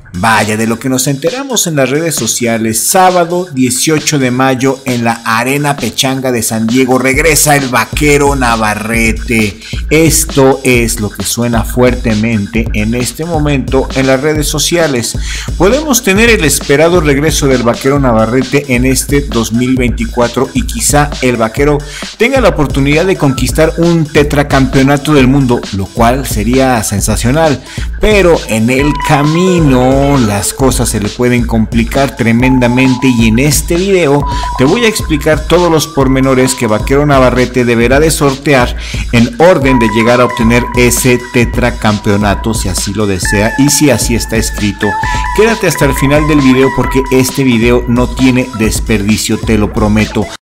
Vaya, de lo que nos enteramos en las redes sociales, sábado 18 de mayo en la Arena Pechanga de San Diego regresa el Vaquero Navarrete. Esto es lo que suena fuertemente en este momento en las redes sociales. Podemos tener el esperado regreso del Vaquero Navarrete en este 2024 y quizá el Vaquero tenga la oportunidad de conquistar un tetracampeonato del mundo, lo cual sería sensacional, pero en el camino las cosas se le pueden complicar tremendamente y en este video te voy a explicar todos los pormenores que Vaquero Navarrete deberá de sortear en orden de llegar a obtener ese tetracampeonato si así lo desea y si así está escrito. Quédate hasta el final del video porque este video no tiene desperdicio, te lo prometo.